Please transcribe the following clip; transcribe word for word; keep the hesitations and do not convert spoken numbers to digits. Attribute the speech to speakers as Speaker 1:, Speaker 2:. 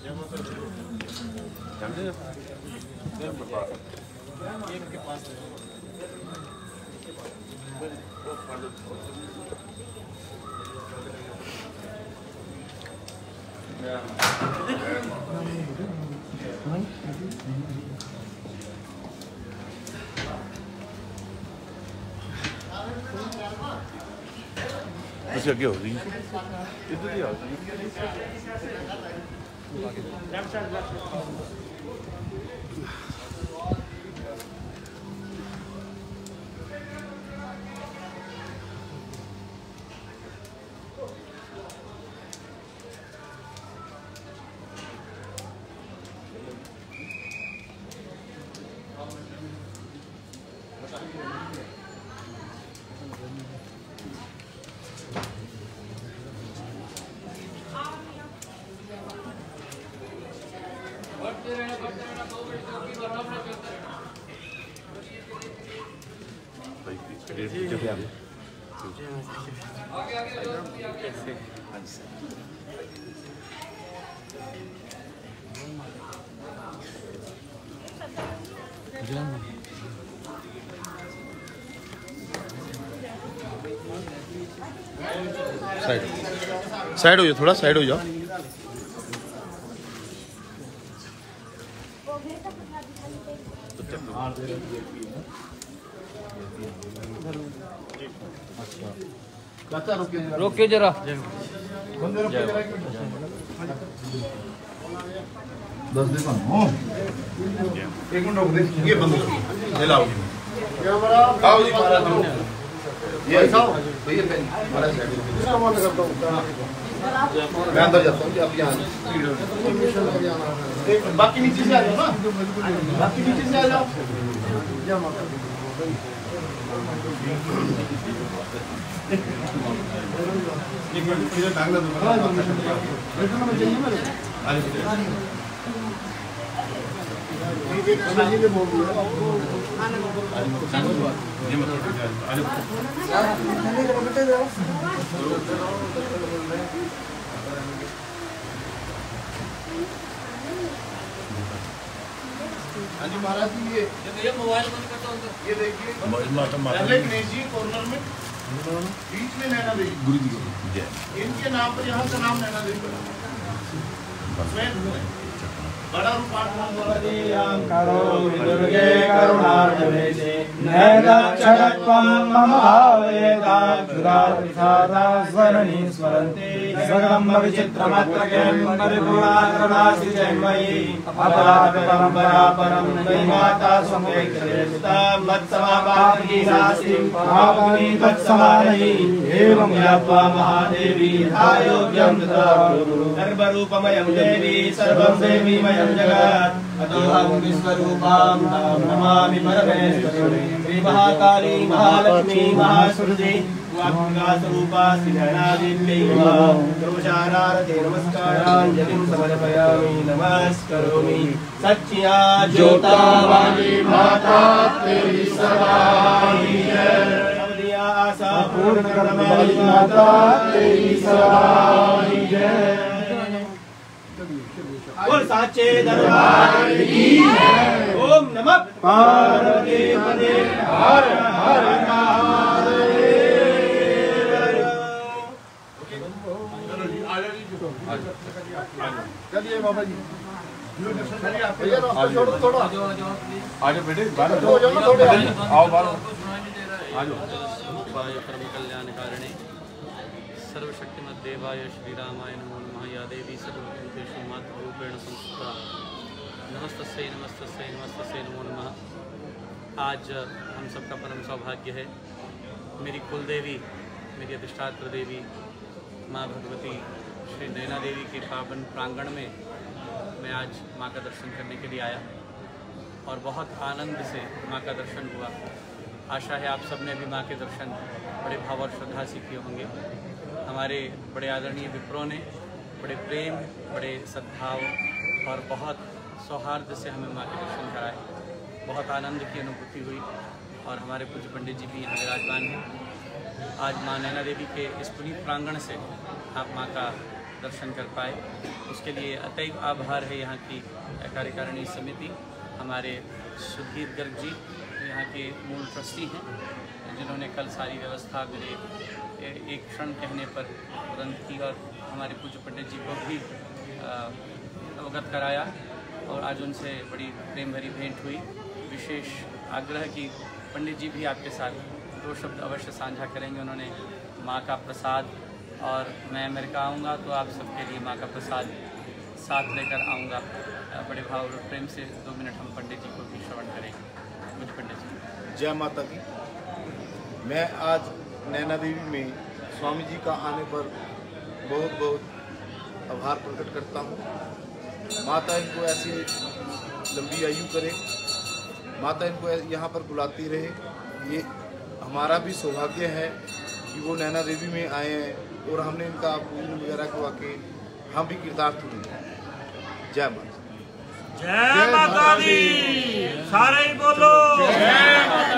Speaker 1: अच्छा क्या हो रही इधर ही आ रही साइड साइड हो जाओ, थोड़ा साइड हो जाओ।
Speaker 2: रोके जरा
Speaker 3: दस दिन एक मिनट रोक दे, ये बंद ले लाओ। आओ जी महाराज, ये आओ भैया महाराज बंद करता हूँ, मैं अंदर जाता हूँ। आप यहाँ बाकी नीचे से आ जाओ ना, बाकी नीचे से आ जाओ। एक मिनट इधर टांग लो, हाँ जी महाराज जी, ये ये मोबाइल बंद करता हूँ। ये देखिए गणेश जी कॉर्नर में बीच में नैना देवी गुरु जी जय, इनके नाम पर यहाँ का नाम नैना देवी बना। बड़ा
Speaker 4: करो दुर्गे करुणार्धवेशे नैनाक्षरत्वं मम भावेदाक्षुरात्रिसादा स्वरणी स्मरन्ति सकलं विचित्रमत्रकें परिपूर्णाकरणासि जन्मयि अपराधपरम्परा परं दैमाता स्वमेक्षरेता मत्समापादगीरासि पापनि तत्समानयि एवं यात्वा महादेवी यथायोग्यं ददातु सर्वरूपमयं देवी सर्वं देवीमयं जगत् अतोऽहं विश्वरूपां नमामि परमेश्वरी श्री महाकाली महालक्ष्मी महासुरजे वाग्गास्वरूपा श्रीनयनादेव्यै नमः सर्वचारारते नमस्काराञ्जलिं समर्पयामि नमस्करोमि सच्चिया ज्योतावाणी माता तेरी सहाय सबदिया आशा पूर्ण करने माता तेरी सहाय और साचे दरबार की जय। ओम नमः पार्वती पते हर हर चलिए बाबा जी, छोड़ो थोड़ा आज बेटे बाहर आओ, बाहर आज
Speaker 2: कल्याणकारिणे सर्वशक्तिमद्देवाय श्रीरामाय नमो नमः। या देवी सर्वभूतेषु मातृरूपेण संस्थिता नमस्तस्यै नमस्तस्यै नमस्तस्यै नमो नमः। आज हम सबका परम सौभाग्य है, मेरी कुल देवी मेरी अधिष्ठात्र देवी माँ भगवती श्री नैना देवी के पावन प्रांगण में मैं आज माँ का दर्शन करने के लिए आया और बहुत आनंद से माँ का दर्शन हुआ। आशा है आप सब ने भी माँ के दर्शन बड़े भाव और श्रद्धा से किए होंगे। हमारे बड़े आदरणीय विप्रों ने बड़े प्रेम, बड़े सद्भाव और बहुत सौहार्द से हमें माँ के दर्शन कराए। बहुत आनंद की अनुभूति हुई और हमारे पूज्य पंडित जी भी यहाँ विराजमान हैं। आज माँ नैना देवी के इस पुनीत प्रांगण से आप माँ का दर्शन कर पाए। उसके लिए अतैव आभार है यहाँ की कार्यकारिणी समिति, हमारे सुधीर गर्ग जी यहाँ के मूल ट्रस्टी हैं, जिन्होंने कल सारी व्यवस्था मेरे एक क्षण कहने पर तुरंत की और हमारे पूज्य पंडित जी को भी अवगत कराया और आज उनसे बड़ी प्रेम भरी भेंट हुई। विशेष आग्रह कि पंडित जी भी आपके साथ दो शब्द अवश्य साझा करेंगे। उन्होंने माँ का प्रसाद, और मैं अमेरिका आऊँगा तो आप सबके लिए माँ का प्रसाद साथ लेकर आऊँगा। बड़े भाव और प्रेम से दो मिनट हम पंडित जी को भी श्रवण करेंगे। मुझे पंडित जी।
Speaker 3: जय माता की। मैं आज नैना देवी में स्वामी जी का आने पर बहुत बहुत आभार प्रकट करता हूँ। माता इनको ऐसी लंबी आयु करे, माता इनको यहाँ पर बुलाती रहे। ये हमारा भी सौभाग्य है कि वो नैना देवी में आए हैं और हमने इनका पूजन वगैरह करवा के हम भी कृतार्थ हुए। जय माता।
Speaker 5: जय माता दी। सारे ही बोलो जय माता।